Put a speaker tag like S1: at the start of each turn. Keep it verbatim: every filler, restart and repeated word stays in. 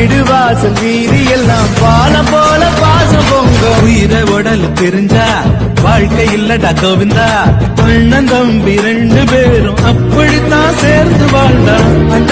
S1: வீடு வாசல் வீதி எல்லாம் பாலம் போல பாசம் பொங்க உயிரை உடல் தெரிஞ்சா வாழ்க்கை இல்லடா கோவிந்தா அண்ணன் தம்பி ரெண்டு பேரும் அப்படித்தான் சேர்ந்து வாழ்ந்தா